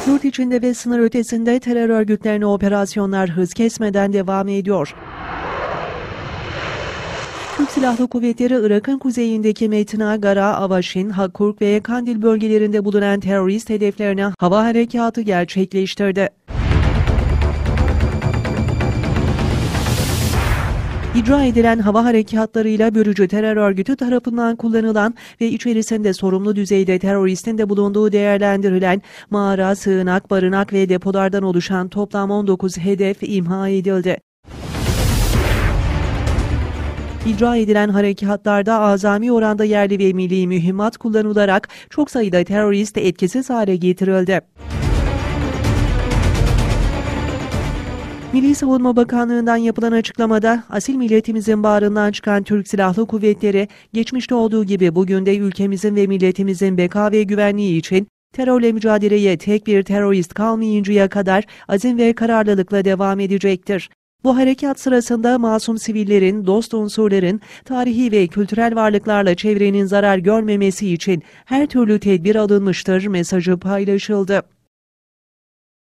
Yurt içinde ve sınır ötesinde terör örgütlerine operasyonlar hız kesmeden devam ediyor. Türk Silahlı Kuvvetleri Irak'ın kuzeyindeki Metna, Gara, Avaşin, Hakurk ve Kandil bölgelerinde bulunan terörist hedeflerine hava harekatı gerçekleştirdi. İcra edilen hava harekatlarıyla Börücü terör örgütü tarafından kullanılan ve içerisinde sorumlu düzeyde teröristin de bulunduğu değerlendirilen mağara, sığınak, barınak ve depolardan oluşan toplam 19 hedef imha edildi. İcra edilen harekatlarda azami oranda yerli ve milli mühimmat kullanılarak çok sayıda terörist etkisiz hale getirildi. Milli Savunma Bakanlığı'ndan yapılan açıklamada, asil milletimizin bağrından çıkan Türk Silahlı Kuvvetleri, geçmişte olduğu gibi bugün de ülkemizin ve milletimizin beka ve güvenliği için terörle mücadeleye tek bir terörist kalmayıncaya kadar azim ve kararlılıkla devam edecektir. Bu harekat sırasında masum sivillerin, dost unsurların, tarihi ve kültürel varlıklarla çevrenin zarar görmemesi için her türlü tedbir alınmıştır mesajı paylaşıldı.